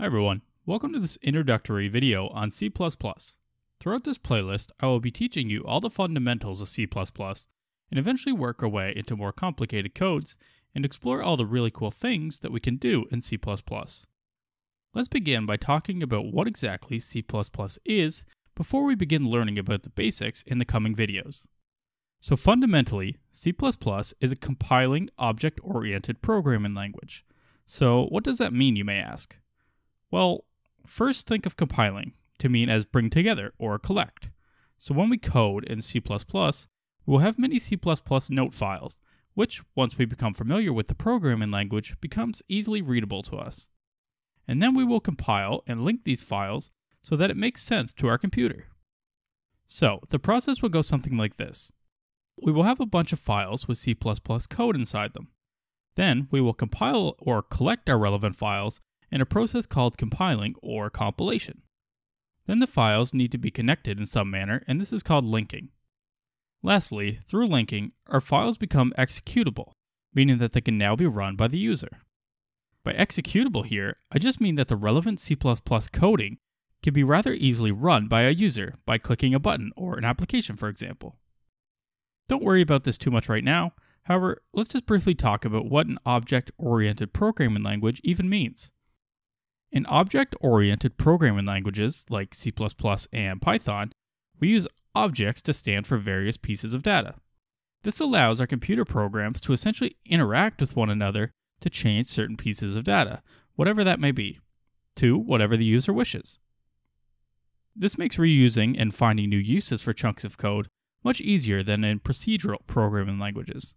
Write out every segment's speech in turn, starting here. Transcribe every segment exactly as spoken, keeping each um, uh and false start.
Hi everyone, welcome to this introductory video on C plus plus. Throughout this playlist, I will be teaching you all the fundamentals of C plus plus and eventually work our way into more complicated codes and explore all the really cool things that we can do in C plus plus. Let's begin by talking about what exactly C plus plus is before we begin learning about the basics in the coming videos. So fundamentally, C plus plus is a compiling object-oriented programming language. So what does that mean, you may ask? Well, first think of compiling to mean as bring together or collect. So when we code in C plus plus, we'll have many C plus plus note files, which, once we become familiar with the programming language, becomes easily readable to us. And then we will compile and link these files so that it makes sense to our computer. So the process will go something like this. We will have a bunch of files with C plus plus code inside them. Then we will compile or collect our relevant files in a process called compiling or compilation. Then the files need to be connected in some manner, and this is called linking. Lastly, through linking, our files become executable, meaning that they can now be run by the user. By executable here, I just mean that the relevant C plus plus coding can be rather easily run by a user by clicking a button or an application, for example. Don't worry about this too much right now. However, let's just briefly talk about what an object-oriented programming language even means. In object-oriented programming languages like C plus plus and Python, we use objects to stand for various pieces of data. This allows our computer programs to essentially interact with one another to change certain pieces of data, whatever that may be, to whatever the user wishes. This makes reusing and finding new uses for chunks of code much easier than in procedural programming languages.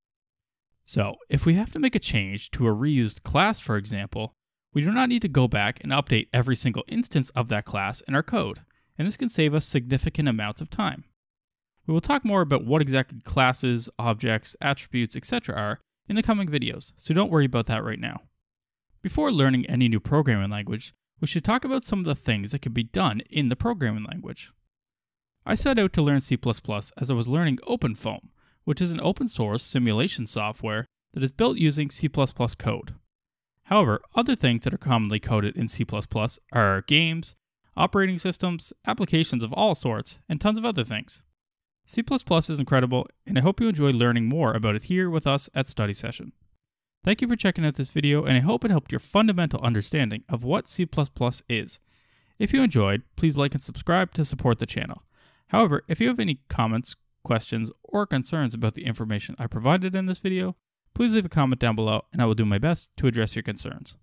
So, if we have to make a change to a reused class, for example, we do not need to go back and update every single instance of that class in our code, and this can save us significant amounts of time. We will talk more about what exactly classes, objects, attributes, et cetera are in the coming videos, so don't worry about that right now. Before learning any new programming language, we should talk about some of the things that can be done in the programming language. I set out to learn C plus plus as I was learning OpenFOAM, which is an open source simulation software that is built using C plus plus code. However, other things that are commonly coded in C plus plus are games, operating systems, applications of all sorts, and tons of other things. C plus plus is incredible, and I hope you enjoy learning more about it here with us at StudySession. Thank you for checking out this video, and I hope it helped your fundamental understanding of what C plus plus is. If you enjoyed, please like and subscribe to support the channel. However, if you have any comments, questions, or concerns about the information I provided in this video, please leave a comment down below and I will do my best to address your concerns.